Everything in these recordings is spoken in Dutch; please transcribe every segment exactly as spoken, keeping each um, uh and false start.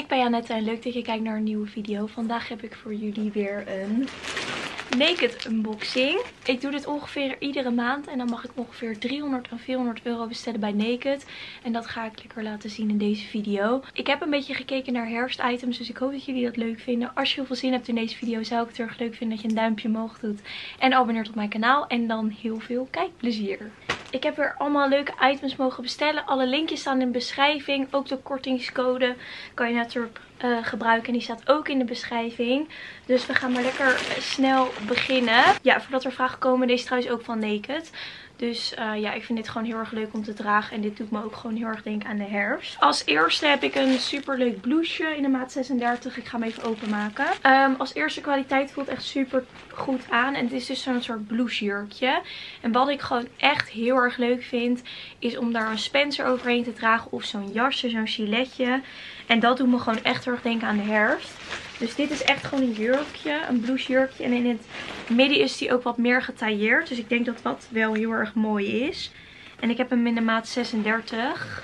ben Janette en leuk dat je kijkt naar een nieuwe video. Vandaag heb ik voor jullie weer een Naked unboxing. Ik doe dit ongeveer iedere maand en dan mag ik ongeveer driehonderd à vierhonderd euro bestellen bij Naked. En dat ga ik lekker laten zien in deze video. Ik heb een beetje gekeken naar herfstitems, dus ik hoop dat jullie dat leuk vinden. Als je heel veel zin hebt in deze video, zou ik het heel erg leuk vinden dat je een duimpje omhoog doet. En abonneert op mijn kanaal en dan heel veel kijkplezier. Ik heb weer allemaal leuke items mogen bestellen. Alle linkjes staan in de beschrijving. Ook de kortingscode kan je natuurlijk uh, gebruiken. En die staat ook in de beschrijving. Dus we gaan maar lekker snel beginnen. Ja, voordat er vragen komen. Deze is trouwens ook van Naked. Dus uh, ja, ik vind dit gewoon heel erg leuk om te dragen. En dit doet me ook gewoon heel erg denken aan de herfst. Als eerste heb ik een super leuk blouseje in de maat zesendertig. Ik ga hem even openmaken. Um, als eerste kwaliteit voelt echt super goed aan. En het is dus zo'n soort blousemejurkje. En wat ik gewoon echt heel erg leuk vind, is om daar een spencer overheen te dragen. Of zo'n jasje, zo'n giletje. En dat doet me gewoon echt heel erg denken aan de herfst. Dus dit is echt gewoon een jurkje, een blousemejurkje. En in het midden is die ook wat meer getailleerd. Dus ik denk dat dat wel heel erg mooi is. En ik heb hem in de maat zesendertig.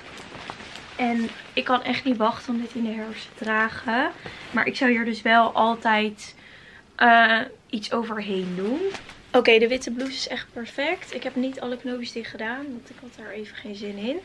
En ik kan echt niet wachten om dit in de herfst te dragen. Maar ik zou hier dus wel altijd uh, iets overheen doen. Oké, okay, de witte blouse is echt perfect. Ik heb niet alle knoopjes dicht gedaan, want ik had daar even geen zin in.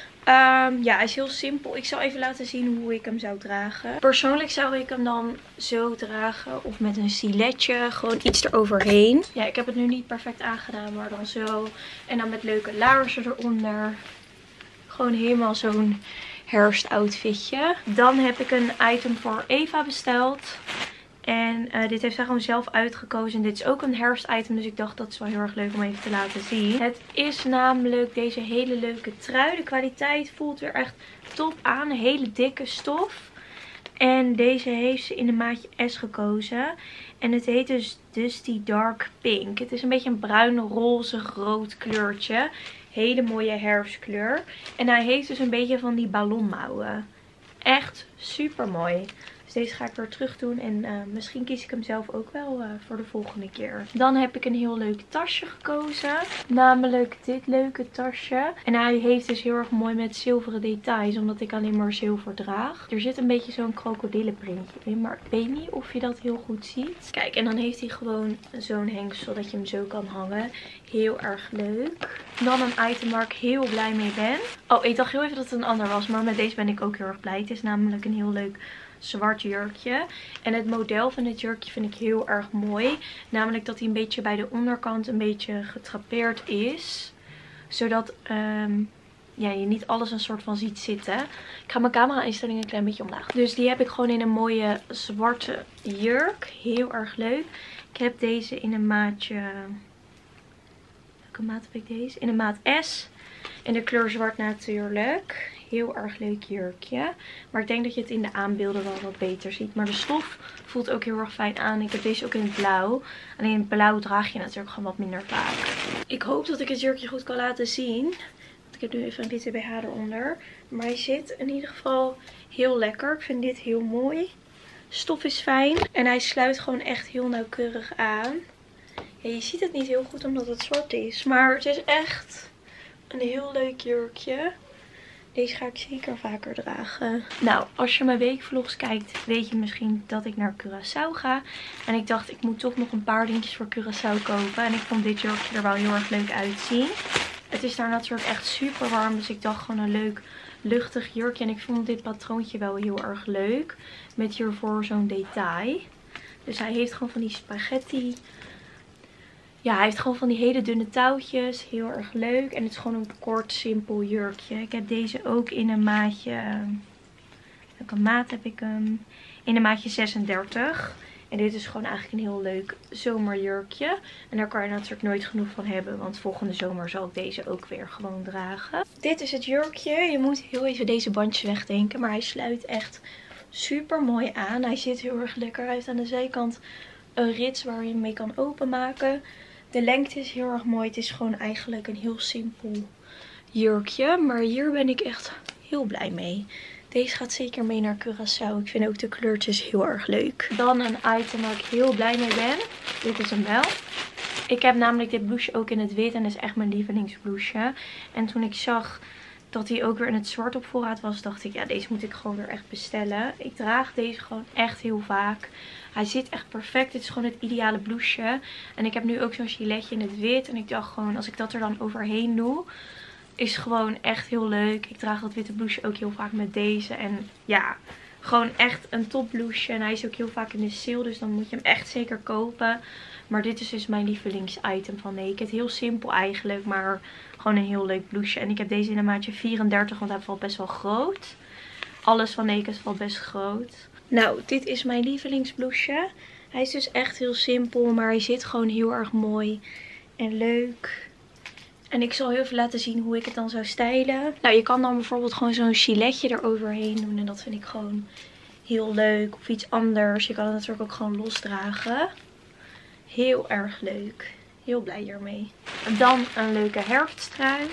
Um, ja, hij is heel simpel. Ik zal even laten zien hoe ik hem zou dragen. Persoonlijk zou ik hem dan zo dragen of met een siletje. Gewoon iets eroverheen. Ja, ik heb het nu niet perfect aangedaan, maar dan zo. En dan met leuke laarzen eronder. Gewoon helemaal zo'n herfstoutfitje. Dan heb ik een item voor Eva besteld. En uh, dit heeft zij gewoon zelf uitgekozen. En dit is ook een herfstitem. Dus ik dacht dat is wel heel erg leuk om even te laten zien. Het is namelijk deze hele leuke trui. De kwaliteit voelt weer echt top aan. Een hele dikke stof. En deze heeft ze in de maatje S gekozen. En het heet dus Dusty Dark Pink. Het is een beetje een bruin, roze, rood kleurtje. Hele mooie herfstkleur. En hij heeft dus een beetje van die ballonmouwen. Echt super mooi. Dus deze ga ik weer terug doen. En uh, misschien kies ik hem zelf ook wel uh, voor de volgende keer. Dan heb ik een heel leuk tasje gekozen. Namelijk dit leuke tasje. En hij heeft dus heel erg mooi met zilveren details. Omdat ik alleen maar zilver draag. Er zit een beetje zo'n krokodillenprintje in. Maar ik weet niet of je dat heel goed ziet. Kijk, en dan heeft hij gewoon zo'n hengsel dat je hem zo kan hangen. Heel erg leuk. Dan een item waar ik heel blij mee ben. Oh, ik dacht heel even dat het een ander was. Maar met deze ben ik ook heel erg blij. Het is namelijk een heel leuk zwart jurkje. En het model van dit jurkje vind ik heel erg mooi. Namelijk dat hij een beetje bij de onderkant een beetje getrapeerd is. Zodat um, ja, je niet alles een soort van ziet zitten. Ik ga mijn camera instellingen een klein beetje omlaag. Dus die heb ik gewoon in een mooie zwarte jurk. Heel erg leuk. Ik heb deze in een maatje... Welke maat heb ik deze? In een maat S. En de kleur zwart natuurlijk. Heel erg leuk jurkje. Maar ik denk dat je het in de aanbeelden wel wat beter ziet. Maar de stof voelt ook heel erg fijn aan. Ik heb deze ook in het blauw. Alleen in het blauw draag je natuurlijk gewoon wat minder vaak. Ik hoop dat ik het jurkje goed kan laten zien. Want ik heb nu even een witte B H eronder. Maar hij zit in ieder geval heel lekker. Ik vind dit heel mooi. Stof is fijn. En hij sluit gewoon echt heel nauwkeurig aan. Ja, je ziet het niet heel goed omdat het zwart is. Maar het is echt een heel leuk jurkje. Deze ga ik zeker vaker dragen. Nou, als je mijn weekvlogs kijkt, weet je misschien dat ik naar Curaçao ga. En ik dacht, ik moet toch nog een paar dingetjes voor Curaçao kopen. En ik vond dit jurkje er wel heel erg leuk uitzien. Het is daar natuurlijk echt super warm. Dus ik dacht gewoon een leuk luchtig jurkje. En ik vond dit patroontje wel heel erg leuk. Met hiervoor zo'n detail. Dus hij heeft gewoon van die spaghetti... Ja, hij heeft gewoon van die hele dunne touwtjes. Heel erg leuk. En het is gewoon een kort, simpel jurkje. Ik heb deze ook in een maatje... Welke maat heb ik hem? In een maatje zesendertig. En dit is gewoon eigenlijk een heel leuk zomerjurkje. En daar kan je natuurlijk nooit genoeg van hebben. Want volgende zomer zal ik deze ook weer gewoon dragen. Dit is het jurkje. Je moet heel even deze bandjes wegdenken. Maar hij sluit echt super mooi aan. Hij zit heel erg lekker. Hij heeft aan de zijkant een rits waar je hem mee kan openmaken. De lengte is heel erg mooi. Het is gewoon eigenlijk een heel simpel jurkje. Maar hier ben ik echt heel blij mee. Deze gaat zeker mee naar Curaçao. Ik vind ook de kleurtjes heel erg leuk. Dan een item waar ik heel blij mee ben. Dit is hem wel. Ik heb namelijk dit blouseje ook in het wit. En dat is echt mijn lievelingsblouseje. En toen ik zag dat hij ook weer in het zwart op voorraad was, dacht ik, ja, deze moet ik gewoon weer echt bestellen. Ik draag deze gewoon echt heel vaak. Hij zit echt perfect. Dit is gewoon het ideale blouseje. En ik heb nu ook zo'n giletje in het wit. En ik dacht gewoon, als ik dat er dan overheen doe, is gewoon echt heel leuk. Ik draag dat witte blouseje ook heel vaak met deze. En ja, gewoon echt een top blouseje. En hij is ook heel vaak in de sale, dus dan moet je hem echt zeker kopen. Maar dit is dus mijn lievelingsitem van Naked. Heel simpel eigenlijk, maar gewoon een heel leuk blouseje. En ik heb deze in een maatje vierendertig, want hij valt best wel groot. Alles van Naked valt best groot. Nou, dit is mijn lievelingsblouseje. Hij is dus echt heel simpel, maar hij zit gewoon heel erg mooi en leuk. En ik zal heel even laten zien hoe ik het dan zou stylen. Nou, je kan dan bijvoorbeeld gewoon zo'n giletje eroverheen doen. En dat vind ik gewoon heel leuk. Of iets anders. Je kan het natuurlijk ook gewoon losdragen. Heel erg leuk. Heel blij hiermee. Dan een leuke herfsttrui.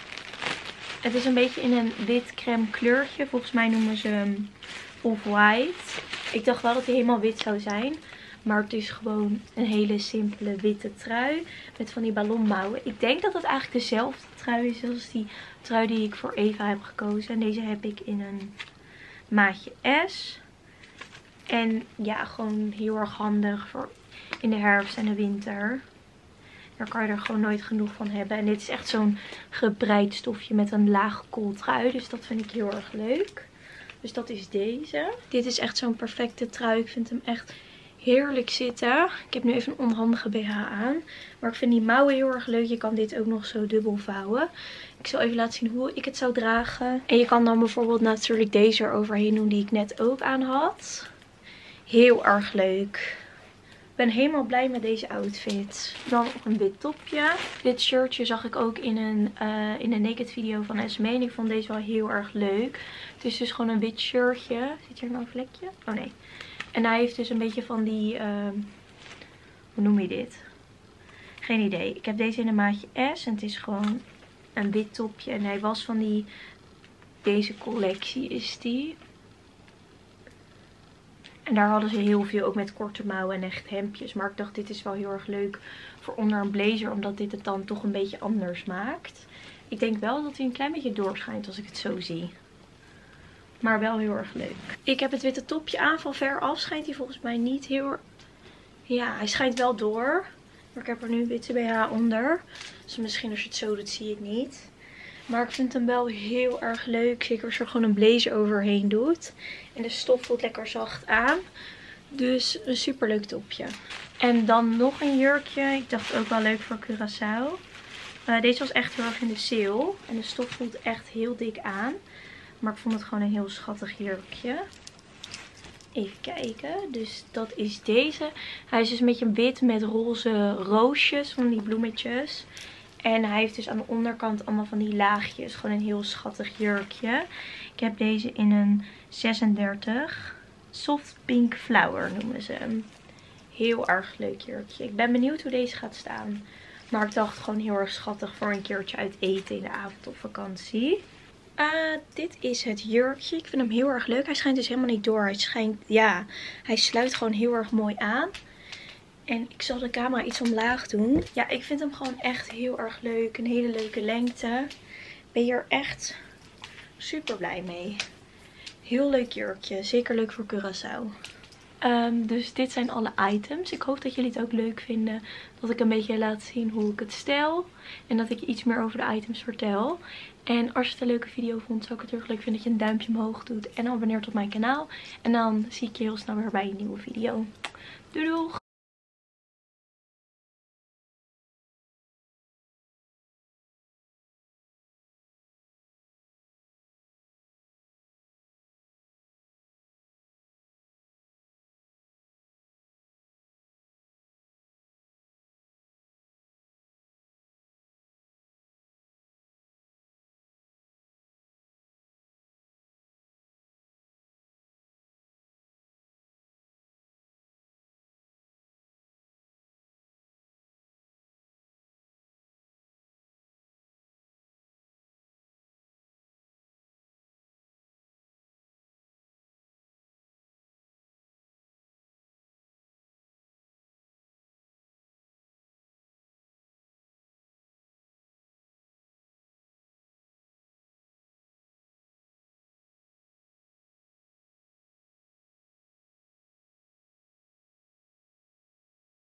Het is een beetje in een wit crème kleurtje. Volgens mij noemen ze hem off-white. Ik dacht wel dat hij helemaal wit zou zijn. Maar het is gewoon een hele simpele witte trui. Met van die ballonmouwen. Ik denk dat het eigenlijk dezelfde trui is als die trui die ik voor Eva heb gekozen. En deze heb ik in een maatje S. En ja, gewoon heel erg handig voor in de herfst en de winter. Daar kan je er gewoon nooit genoeg van hebben. En dit is echt zo'n gebreid stofje met een laag kooltrui. Dus dat vind ik heel erg leuk. Dus dat is deze. Dit is echt zo'n perfecte trui. Ik vind hem echt heerlijk zitten. Ik heb nu even een onhandige B H aan. Maar ik vind die mouwen heel erg leuk. Je kan dit ook nog zo dubbel vouwen. Ik zal even laten zien hoe ik het zou dragen. En je kan dan bijvoorbeeld natuurlijk deze eroverheen doen die ik net ook aan had. Heel erg leuk. Ik ben helemaal blij met deze outfit. Dan nog een wit topje. Dit shirtje zag ik ook in een, uh, in een Naked video van Esme. En ik vond deze wel heel erg leuk. Het is dus gewoon een wit shirtje. Zit hier nou een vlekje? Oh nee. En hij heeft dus een beetje van die... Uh, hoe noem je dit? Geen idee. Ik heb deze in een maatje S. En het is gewoon een wit topje. En hij was van die... Deze collectie is die. En daar hadden ze heel veel, ook met korte mouwen en echt hemdjes. Maar ik dacht, dit is wel heel erg leuk voor onder een blazer. Omdat dit het dan toch een beetje anders maakt. Ik denk wel dat hij een klein beetje doorschijnt als ik het zo zie. Maar wel heel erg leuk. Ik heb het witte topje aan. Van ver af schijnt hij volgens mij niet heel... Ja, hij schijnt wel door. Maar ik heb er nu een witte B H onder. Dus misschien als je het zo doet, zie je het niet. Maar ik vind hem wel heel erg leuk. Zeker als je er gewoon een blazer overheen doet. En de stof voelt lekker zacht aan. Dus een super leuk topje. En dan nog een jurkje. Ik dacht ook wel leuk voor Curaçao. Uh, deze was echt heel erg in de sale. En de stof voelt echt heel dik aan. Maar ik vond het gewoon een heel schattig jurkje. Even kijken. Dus dat is deze. Hij is dus een beetje wit met roze roosjes. Van die bloemetjes. En hij heeft dus aan de onderkant allemaal van die laagjes. Gewoon een heel schattig jurkje. Ik heb deze in een zesendertig. Soft Pink Flower noemen ze hem. Heel erg leuk jurkje. Ik ben benieuwd hoe deze gaat staan. Maar ik dacht gewoon heel erg schattig voor een keertje uit eten in de avond op vakantie. Uh, dit is het jurkje. Ik vind hem heel erg leuk. Hij schijnt dus helemaal niet door. Hij schijnt, ja, hij sluit gewoon heel erg mooi aan. En ik zal de camera iets omlaag doen. Ja, ik vind hem gewoon echt heel erg leuk. Een hele leuke lengte. Ik ben hier echt super blij mee. Heel leuk jurkje. Zeker leuk voor Curaçao. Um, dus dit zijn alle items. Ik hoop dat jullie het ook leuk vinden. Dat ik een beetje laat zien hoe ik het stel. En dat ik iets meer over de items vertel. En als je het een leuke video vond, zou ik het heel erg leuk vinden dat je een duimpje omhoog doet. En abonneert op mijn kanaal. En dan zie ik je heel snel weer bij een nieuwe video. Doei doei!